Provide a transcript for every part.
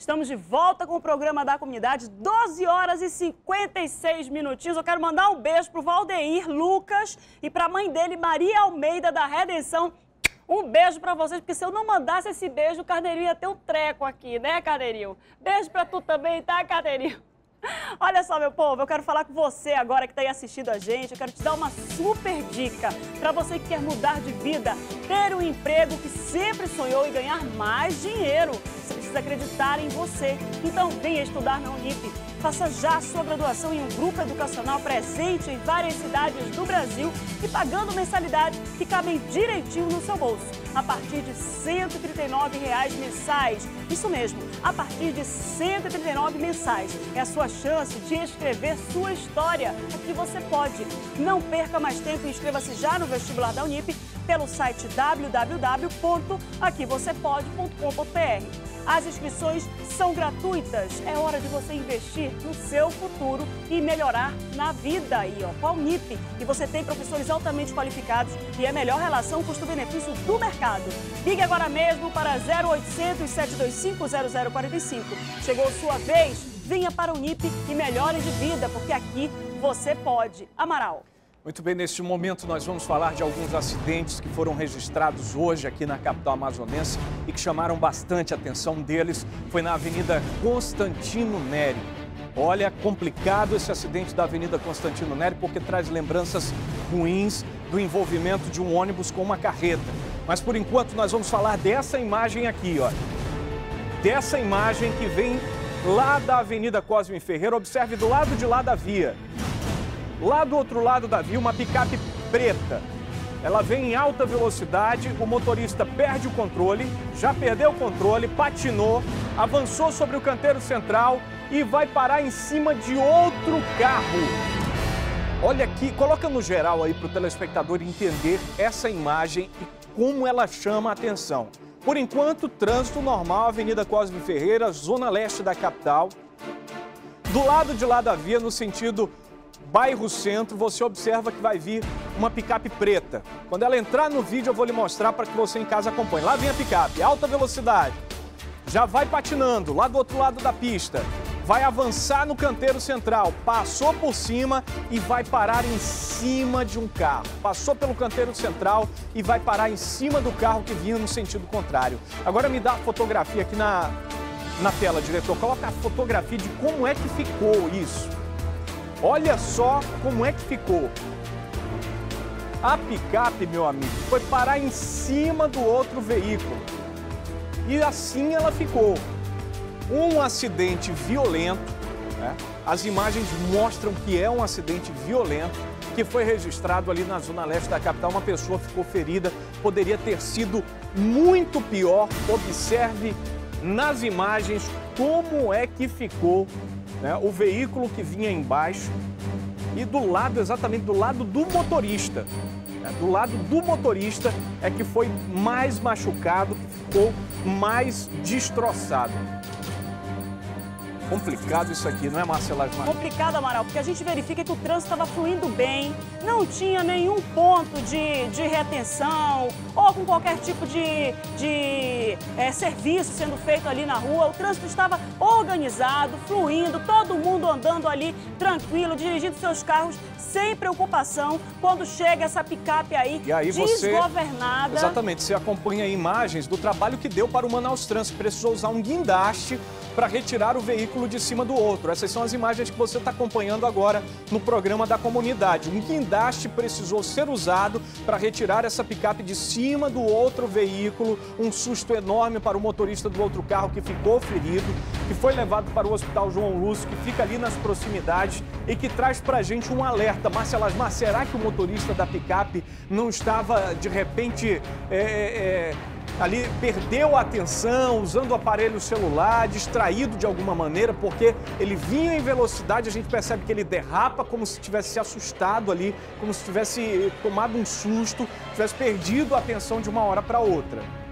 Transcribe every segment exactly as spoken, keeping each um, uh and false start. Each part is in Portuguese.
Estamos de volta com o programa da comunidade, doze horas e cinquenta e seis minutinhos. Eu quero mandar um beijo pro Valdeir Lucas e pra mãe dele, Maria Almeida da Redenção. Um beijo pra vocês, porque se eu não mandasse esse beijo, o Carneirinho ia ter um treco aqui, né, Carneirinho? Beijo pra tu também, tá, Carneirinho? Olha só, meu povo, eu quero falar com você agora que está aí assistindo a gente. Eu quero te dar uma super dica para você que quer mudar de vida, ter um emprego que sempre sonhou e ganhar mais dinheiro. Você precisa acreditar em você. Então, venha estudar na Unip. Faça já a sua graduação em um grupo educacional presente em várias cidades do Brasil e pagando mensalidades que cabem direitinho no seu bolso, a partir de cento e trinta e nove reais mensais. Isso mesmo, a partir de cento e trinta e nove mensais. É a sua chance de escrever sua história. Aqui você pode. Não perca mais tempo e inscreva-se já no vestibular da Unip pelo site w w w ponto aqui você pode ponto com ponto b r. As inscrições são gratuitas. É hora de você investir no seu futuro e melhorar na vida aí, ó, com a Unip. E você tem professores altamente qualificados e a melhor relação custo-benefício do mercado. Ligue agora mesmo para zero oitocentos, sete dois cinco, zero zero quatro cinco. Chegou sua vez, venha para a Unip e melhore de vida, porque aqui você pode. Amaral. Muito bem, neste momento nós vamos falar de alguns acidentes que foram registrados hoje aqui na capital amazonense e que chamaram bastante a atenção. Um deles foi na Avenida Constantino Neri. Olha, complicado esse acidente da Avenida Constantino Neri porque traz lembranças ruins do envolvimento de um ônibus com uma carreta. Mas por enquanto nós vamos falar dessa imagem aqui, ó. Dessa imagem que vem lá da Avenida Cosme Ferreira. Observe do lado de lá da via. Lá do outro lado da via, uma picape preta. Ela vem em alta velocidade, o motorista perde o controle, já perdeu o controle, patinou, avançou sobre o canteiro central e vai parar em cima de outro carro. Olha aqui, coloca no geral aí para o telespectador entender essa imagem e como ela chama a atenção. Por enquanto, trânsito normal, Avenida Cosme Ferreira, zona leste da capital. Do lado de lá da via, no sentido bairro Centro, você observa que vai vir uma picape preta. Quando ela entrar no vídeo, eu vou lhe mostrar para que você em casa acompanhe. Lá vem a picape, alta velocidade. Já vai patinando, lá do outro lado da pista. Vai avançar no canteiro central, passou por cima e vai parar em cima de um carro. Passou pelo canteiro central e vai parar em cima do carro que vinha no sentido contrário. Agora me dá a fotografia aqui na, na tela, diretor. Coloca a fotografia de como é que ficou isso. Olha só como é que ficou. A picape, meu amigo, foi parar em cima do outro veículo. E assim ela ficou. Um acidente violento, né? As imagens mostram que é um acidente violento que foi registrado ali na zona leste da capital. Uma pessoa ficou ferida, poderia ter sido muito pior. Observe nas imagens como é que ficou, né, o veículo que vinha embaixo e do lado, exatamente do lado do motorista. Né, do lado do motorista é que foi mais machucado, que ficou mais destroçado. Complicado isso aqui, não é, Marcela? Complicado, Amaral, porque a gente verifica que o trânsito estava fluindo bem, não tinha nenhum ponto de, de retenção ou com qualquer tipo de, de é, serviço sendo feito ali na rua. O trânsito estava organizado, fluindo, todo mundo andando ali tranquilo, dirigindo seus carros sem preocupação. Quando chega essa picape aí, e aí você, desgovernada... Exatamente, você acompanha imagens do trabalho que deu para o Manaus Trânsito. Precisou usar um guindaste para retirar o veículo de cima do outro. Essas são as imagens que você está acompanhando agora no programa da comunidade. Um guindaste precisou ser usado para retirar essa picape de cima do outro veículo. Um susto enorme para o motorista do outro carro que ficou ferido, que foi levado para o Hospital João Lúcio, que fica ali nas proximidades e que traz para a gente um alerta. Márcia Lasmar, será que o motorista da picape não estava, de repente, é, é, ali perdeu a atenção, usando o aparelho celular, distraído de alguma maneira, porque ele vinha em velocidade, a gente percebe que ele derrapa como se tivesse se assustado ali, como se tivesse tomado um susto, tivesse perdido a atenção de uma hora para outra.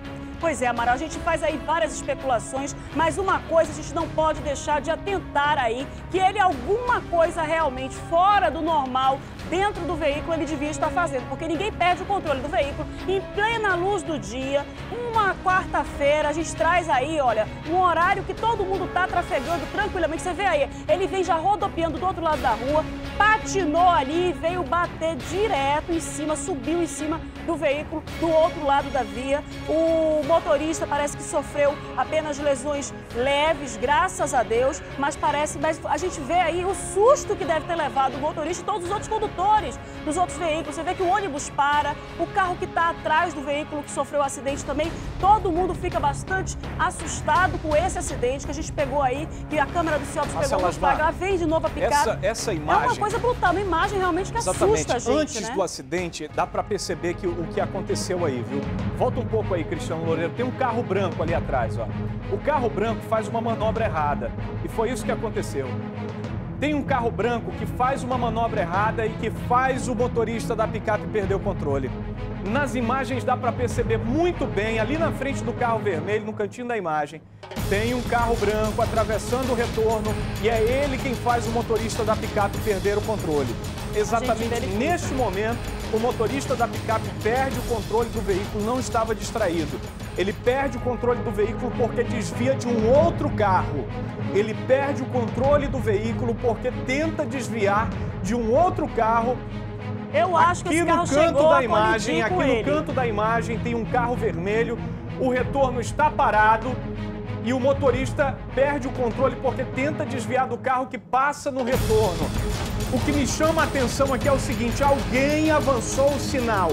Pois é, Amaral, a gente faz aí várias especulações, mas uma coisa a gente não pode deixar de atentar aí, que ele alguma coisa realmente fora do normal dentro do veículo ele devia estar fazendo, porque ninguém perde o controle do veículo em plena luz do dia, uma quarta-feira, a gente traz aí, olha, um horário que todo mundo tá trafegando tranquilamente, você vê aí, ele vem já rodopiando do outro lado da rua, patinou ali e veio bater direto em cima, subiu em cima do veículo do outro lado da via. O motorista parece que sofreu apenas lesões leves, graças a Deus, mas parece, mas a gente vê aí o susto que deve ter levado o motorista e todos os outros condutores dos outros veículos. Você vê que o ônibus para, o carro que está atrás do veículo que sofreu o acidente também, todo mundo fica bastante assustado com esse acidente que a gente pegou aí, que a câmera do Ciobs pegou no flagra, vem de novo a picape. Essa, essa imagem... É uma coisa brutal, uma imagem realmente que Exatamente. assusta a gente, Antes né? do acidente, dá para perceber que o que aconteceu aí, viu? Volta um pouco aí, Cristiano Loureiro. Tem um carro branco ali atrás, ó. O carro branco faz uma manobra errada. E foi isso que aconteceu. Tem um carro branco que faz uma manobra errada e que faz o motorista da picape perder o controle. Nas imagens dá para perceber muito bem, ali na frente do carro vermelho, no cantinho da imagem, tem um carro branco atravessando o retorno e é ele quem faz o motorista da picape perder o controle. Exatamente neste momento, o motorista da picape perde o controle do veículo, não estava distraído. Ele perde o controle do veículo porque desvia de um outro carro. Ele perde o controle do veículo porque tenta desviar de um outro carro. Eu acho que esse carro chegou a Aqui no canto da imagem, aqui no canto da imagem tem um carro vermelho, o retorno está parado e o motorista perde o controle porque tenta desviar do carro que passa no retorno. O que me chama a atenção aqui é o seguinte, alguém avançou o sinal.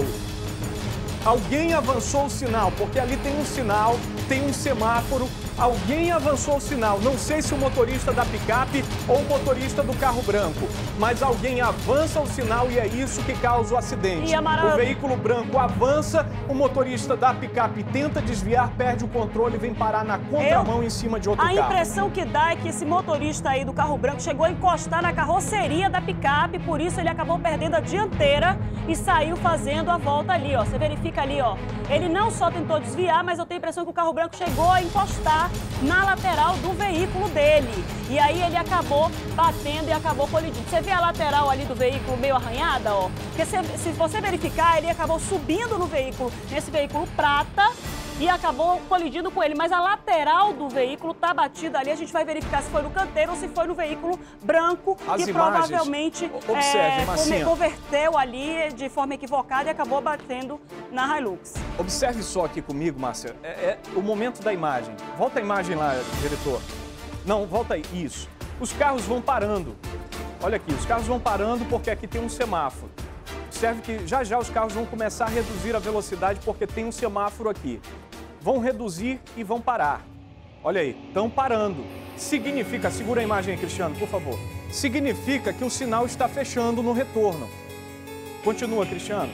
Alguém avançou o sinal, porque ali tem um sinal, tem um semáforo, alguém avançou o sinal. Não sei se o motorista da picape ou o motorista do carro branco, mas alguém avança o sinal e é isso que causa o acidente. O veículo branco avança, o motorista da picape tenta desviar, perde o controle e vem parar na contramão Eu... em cima de outro a carro. A impressão que dá é que esse motorista aí do carro branco chegou a encostar na carroceria da picape, por isso ele acabou perdendo a dianteira e saiu fazendo a volta ali, ó. Você verifica ali, ó. Ele não só tentou desviar, mas eu tenho a impressão que o carro branco chegou a encostar na lateral do veículo dele. E aí ele acabou batendo e acabou colidindo. Você vê a lateral ali do veículo meio arranhada, ó? Porque se, se você verificar, ele acabou subindo no veículo, nesse veículo prata, e acabou colidindo com ele. Mas a lateral do veículo tá batida ali. A gente vai verificar se foi no canteiro ou se foi no veículo branco, As que imagens, provavelmente observe, é, converteu ali de forma equivocada e acabou batendo na Hilux. Observe só aqui comigo, Márcia, é, é o momento da imagem. Volta a imagem lá, diretor. Não, volta aí. Isso. Os carros vão parando. Olha aqui, os carros vão parando porque aqui tem um semáforo. Observe que já já os carros vão começar a reduzir a velocidade porque tem um semáforo aqui. Vão reduzir e vão parar. Olha aí, estão parando. Significa, segura a imagem aí, Cristiano, por favor. Significa que o sinal está fechando no retorno. Continua, Cristiano.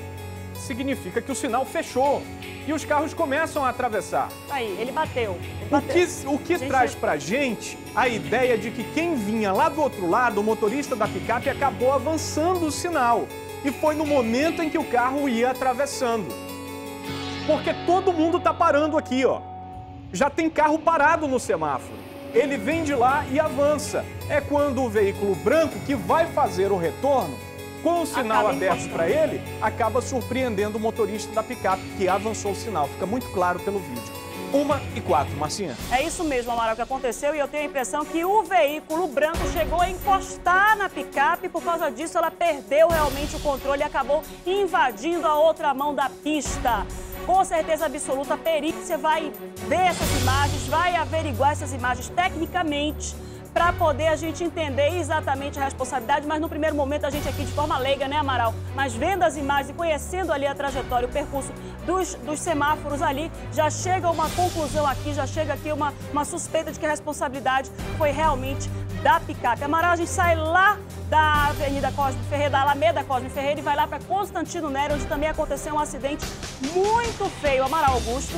Significa que o sinal fechou e os carros começam a atravessar. Aí, ele bateu. Ele bateu. O que, o que gente... traz pra gente a ideia de que quem vinha lá do outro lado, o motorista da picape, acabou avançando o sinal. E foi no momento em que o carro ia atravessando. Porque todo mundo tá parando aqui, ó. Já tem carro parado no semáforo. Ele vem de lá e avança. É quando o veículo branco, que vai fazer o retorno, com o sinal aberto para ele, acaba surpreendendo o motorista da picape, que avançou o sinal. Fica muito claro pelo vídeo. Uma e quatro, Marcinha. É isso mesmo, Amaral, que aconteceu, e eu tenho a impressão que o veículo branco chegou a encostar na picape, por causa disso ela perdeu realmente o controle e acabou invadindo a outra mão da pista. Com certeza absoluta, a perícia vai ver essas imagens, vai averiguar essas imagens tecnicamente, para poder a gente entender exatamente a responsabilidade, mas no primeiro momento a gente aqui de forma leiga, né, Amaral? Mas vendo as imagens e conhecendo ali a trajetória, o percurso dos, dos semáforos ali, já chega uma conclusão aqui, já chega aqui uma, uma suspeita de que a responsabilidade foi realmente da picape. Amaral, a gente sai lá da Avenida Cosme Ferreira, da Alameda Cosme Ferreira, e vai lá para Constantino Nery, onde também aconteceu um acidente muito feio. Amaral Augusto.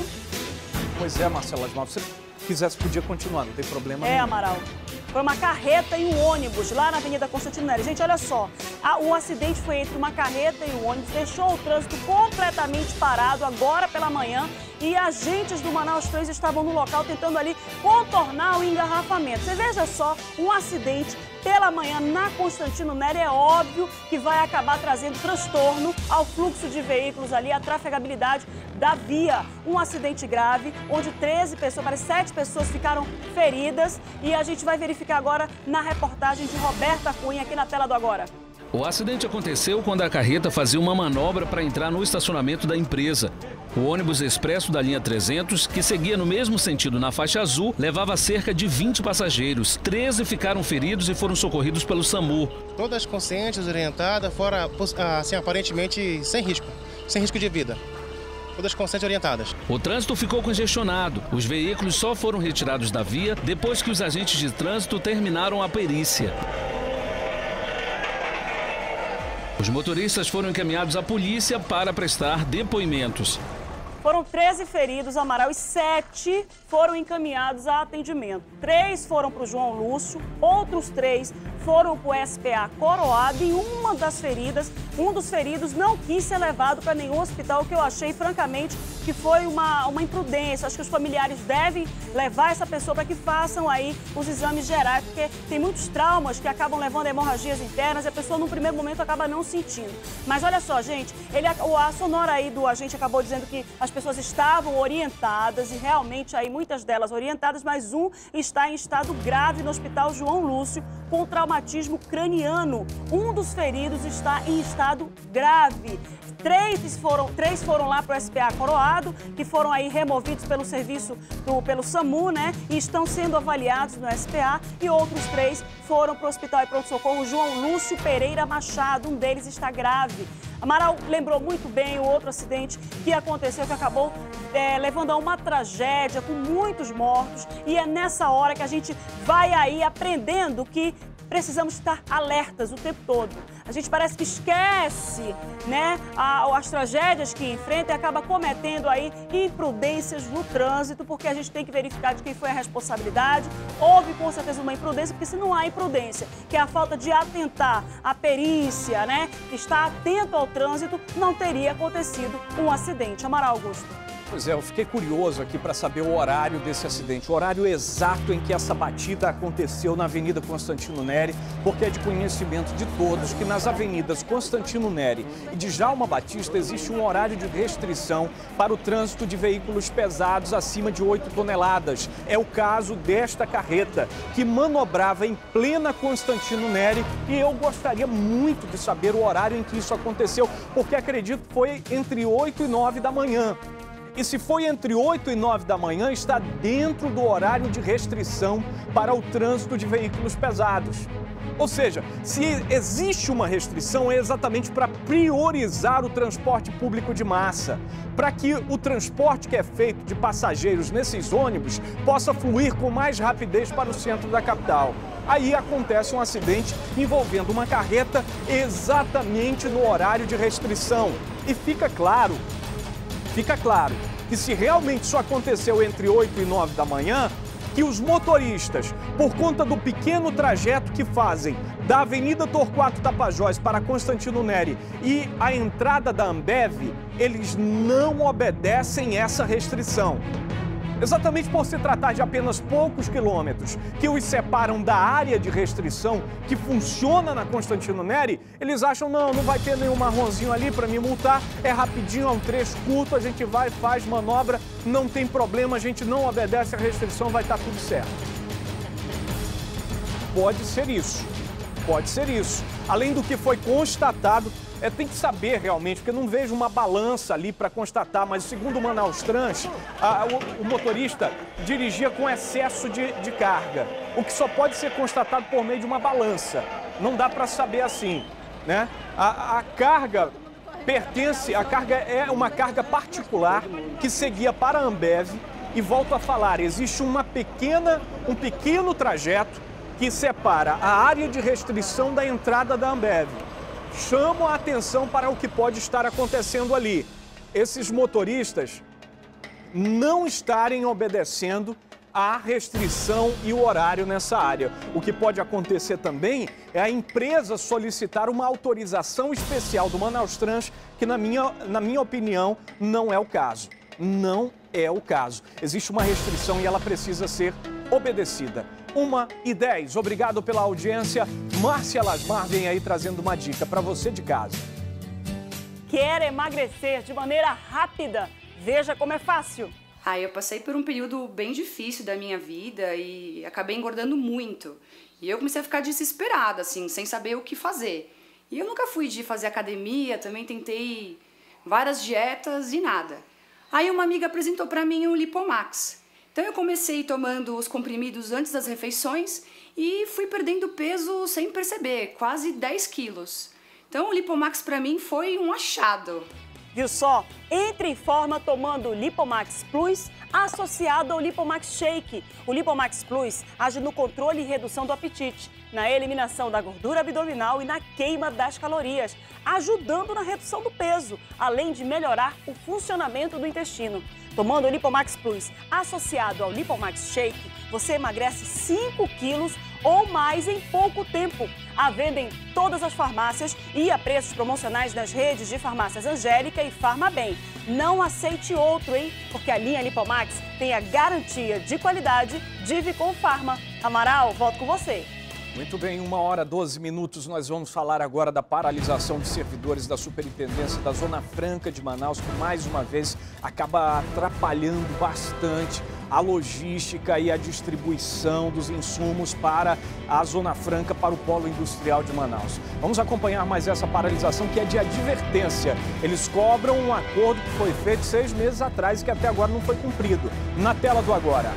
Pois é, Marcela, se você quisesse, podia continuar, não tem problema É, nenhum. Amaral. Foi uma carreta e um ônibus lá na Avenida Constantino Nery. Gente, olha só, O acidente foi entre uma carreta e o ônibus, deixou o trânsito completamente parado agora pela manhã e agentes do Manaus Trans estavam no local tentando ali contornar o engarrafamento. Você veja só, um acidente pela manhã na Constantino Nery é óbvio que vai acabar trazendo transtorno ao fluxo de veículos ali, à trafegabilidade da via. Um acidente grave, onde treze pessoas, parece sete pessoas ficaram feridas e a gente vai verificar agora na reportagem de Roberta Cunha aqui na tela do Agora. O acidente aconteceu quando a carreta fazia uma manobra para entrar no estacionamento da empresa. O ônibus expresso da linha trezentos, que seguia no mesmo sentido na faixa azul, levava cerca de vinte passageiros. treze ficaram feridos e foram socorridos pelo SAMU. Todas conscientes, orientadas, fora assim, aparentemente sem risco, sem risco de vida. Todas conscientes e orientadas. O trânsito ficou congestionado. Os veículos só foram retirados da via depois que os agentes de trânsito terminaram a perícia. Os motoristas foram encaminhados à polícia para prestar depoimentos. Foram treze feridos, Amaral, e sete foram encaminhados a atendimento. Três foram para o João Lúcio, outros três foram para o S P A Coroado e uma das feridas, um dos feridos não quis ser levado para nenhum hospital, que eu achei, francamente, que foi uma, uma imprudência. Acho que os familiares devem levar essa pessoa para que façam aí os exames gerais, porque tem muitos traumas que acabam levando a hemorragias internas e a pessoa, num primeiro momento, acaba não sentindo. Mas olha só, gente, ele, a sonora aí do agente acabou dizendo que as pessoas estavam orientadas e realmente aí muitas delas orientadas, mas um está em estado grave no Hospital João Lúcio com traumatismo craniano. Um dos feridos está em estado grave. Três foram, três foram lá para o S P A Coroado, que foram aí removidos pelo serviço, do, pelo SAMU, né? E estão sendo avaliados no S P A. E outros três foram para o Hospital e Pronto-Socorro João Lúcio Pereira Machado. Um deles está grave. Amaral lembrou muito bem o outro acidente que aconteceu, que acabou é, levando a uma tragédia com muitos mortos. E é nessa hora que a gente vai aí aprendendo que precisamos estar alertas o tempo todo. A gente parece que esquece, né, as tragédias que enfrenta e acaba cometendo aí imprudências no trânsito, porque a gente tem que verificar de quem foi a responsabilidade. Houve com certeza uma imprudência, porque se não há imprudência, que é a falta de atentar à perícia, né, que está atento ao trânsito, não teria acontecido um acidente. Amaral Augusto. Pois é, eu fiquei curioso aqui para saber o horário desse acidente, o horário exato em que essa batida aconteceu na Avenida Constantino Nery, porque é de conhecimento de todos que nas avenidas Constantino Nery e de Djalma Batista existe um horário de restrição para o trânsito de veículos pesados acima de oito toneladas. É o caso desta carreta, que manobrava em plena Constantino Nery, e eu gostaria muito de saber o horário em que isso aconteceu, porque acredito que foi entre oito e nove da manhã. E se foi entre oito e nove da manhã, está dentro do horário de restrição para o trânsito de veículos pesados. Ou seja, se existe uma restrição, é exatamente para priorizar o transporte público de massa, para que o transporte que é feito de passageiros nesses ônibus possa fluir com mais rapidez para o centro da capital. Aí acontece um acidente envolvendo uma carreta exatamente no horário de restrição. E fica claro... Fica claro que se realmente isso aconteceu entre oito e nove da manhã, que os motoristas, por conta do pequeno trajeto que fazem da Avenida Torquato Tapajós para Constantino Nery e a entrada da Ambev, eles não obedecem essa restrição. Exatamente por se tratar de apenas poucos quilômetros que os separam da área de restrição que funciona na Constantino Nery, eles acham, não, não vai ter nenhum marronzinho ali para me multar, é rapidinho, é um trecho curto, a gente vai, faz manobra, não tem problema, a gente não obedece a restrição, vai estar tudo certo. Pode ser isso, pode ser isso. Além do que foi constatado, É, tem que saber realmente, porque eu não vejo uma balança ali para constatar, mas segundo o Manaus Trans, a, o, o motorista dirigia com excesso de, de carga, o que só pode ser constatado por meio de uma balança. Não dá para saber assim, né? A, a carga pertence, a carga é uma carga particular que seguia para a Ambev e volto a falar, existe uma pequena, um pequeno trajeto que separa a área de restrição da entrada da Ambev. Chamo a atenção para o que pode estar acontecendo ali. Esses motoristas não estarem obedecendo há restrição e o horário nessa área. O que pode acontecer também é a empresa solicitar uma autorização especial do Manaus Trans, que na minha, na minha opinião não é o caso. Não é o caso. Existe uma restrição e ela precisa ser obedecida. uma e dez. Obrigado pela audiência. Márcia Lasmar vem aí trazendo uma dica para você de casa. Quer emagrecer de maneira rápida? Veja como é fácil. Ah, eu passei por um período bem difícil da minha vida e acabei engordando muito. E eu comecei a ficar desesperada, assim, sem saber o que fazer. E eu nunca fui de fazer academia, também tentei várias dietas e nada. Aí uma amiga apresentou para mim o Lipomax. Então eu comecei tomando os comprimidos antes das refeições e fui perdendo peso sem perceber, quase dez quilos. Então o Lipomax para mim foi um achado. Viu só? Entre em forma tomando o Lipomax Plus associado ao Lipomax Shake. O Lipomax Plus age no controle e redução do apetite, na eliminação da gordura abdominal e na queima das calorias, ajudando na redução do peso, além de melhorar o funcionamento do intestino. Tomando o Lipomax Plus associado ao Lipomax Shake, você emagrece cinco quilos ou mais em pouco tempo. À venda em todas as farmácias e a preços promocionais nas redes de farmácias Angélica e Farmabem. Não aceite outro, hein? Porque a linha Lipomax tem a garantia de qualidade de Vicom Pharma. Amaral, volto com você. Muito bem, uma hora, doze minutos, nós vamos falar agora da paralisação de servidores da Superintendência da Zona Franca de Manaus, que mais uma vez acaba atrapalhando bastante a logística e a distribuição dos insumos para a Zona Franca, para o polo industrial de Manaus. Vamos acompanhar mais essa paralisação, que é de advertência. Eles cobram um acordo que foi feito seis meses atrás e que até agora não foi cumprido. Na tela do agora.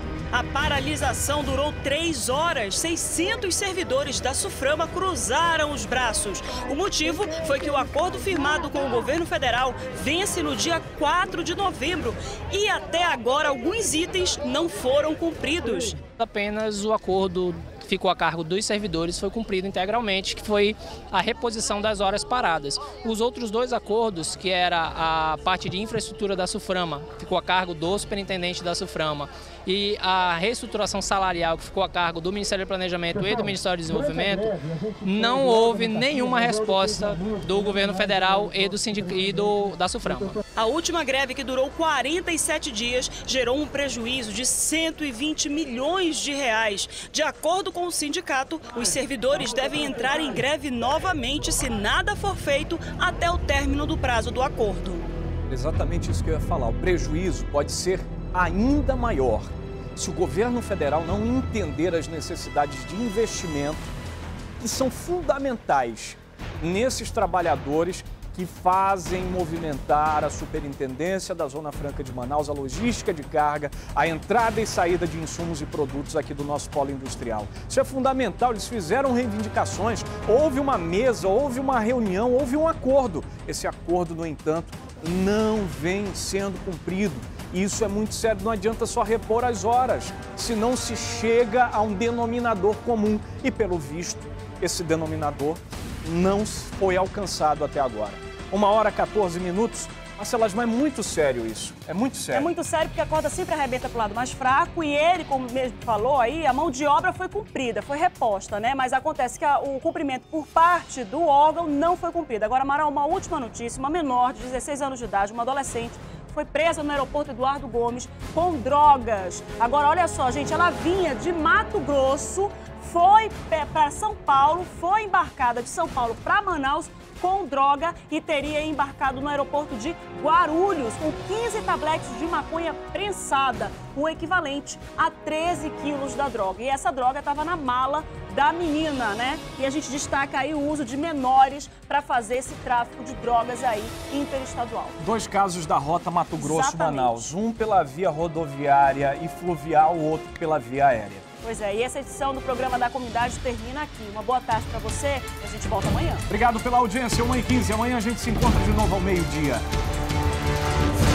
A paralisação durou três horas. seiscentos servidores da Suframa cruzaram os braços. O motivo foi que o acordo firmado com o governo federal vence no dia quatro de novembro e até agora alguns itens não foram cumpridos. Apenas o acordo ficou a cargo dos servidores foi cumprido integralmente, que foi a reposição das horas paradas. Os outros dois acordos, que era a parte de infraestrutura da Suframa, ficou a cargo do superintendente da Suframa, e a reestruturação salarial, que ficou a cargo do Ministério do Planejamento e do Ministério do Desenvolvimento, não houve nenhuma resposta do governo federal e do sindic... e do... da Suframa. A última greve, que durou quarenta e sete dias, gerou um prejuízo de cento e vinte milhões de reais. De acordo com o sindicato, os servidores devem entrar em greve novamente se nada for feito até o término do prazo do acordo. Exatamente isso que eu ia falar. O prejuízo pode ser ainda maior se o governo federal não entender as necessidades de investimento que são fundamentais nesses trabalhadores que fazem movimentar a Superintendência da Zona Franca de Manaus, a logística de carga, a entrada e saída de insumos e produtos aqui do nosso polo industrial. Isso é fundamental, eles fizeram reivindicações, houve uma mesa, houve uma reunião, houve um acordo. Esse acordo, no entanto, não vem sendo cumprido. E isso é muito sério, não adianta só repor as horas, senão se chega a um denominador comum. E, pelo visto, esse denominador não foi alcançado até agora. Uma hora, quatorze minutos. Marcela, mas é muito sério isso, é muito sério. É muito sério porque a corda sempre arrebenta para o lado mais fraco e ele, como mesmo falou aí, a mão de obra foi cumprida, foi reposta, né? Mas acontece que a, o cumprimento por parte do órgão não foi cumprido. Agora, Amaral, uma última notícia, uma menor de dezesseis anos de idade, uma adolescente, foi presa no aeroporto Eduardo Gomes com drogas. Agora, olha só, gente, ela vinha de Mato Grosso, foi para São Paulo, foi embarcada de São Paulo para Manaus com droga e teria embarcado no aeroporto de Guarulhos com quinze tabletes de maconha prensada, o equivalente a treze quilos da droga. E essa droga estava na mala da menina, né? E a gente destaca aí o uso de menores para fazer esse tráfico de drogas aí interestadual. Dois casos da rota Mato Grosso-Manaus, um pela via rodoviária e fluvial, o outro pela via aérea. Pois é, e essa edição do programa da comunidade termina aqui. Uma boa tarde para você e a gente volta amanhã. Obrigado pela audiência, uma e quinze. Amanhã a gente se encontra de novo ao meio-dia.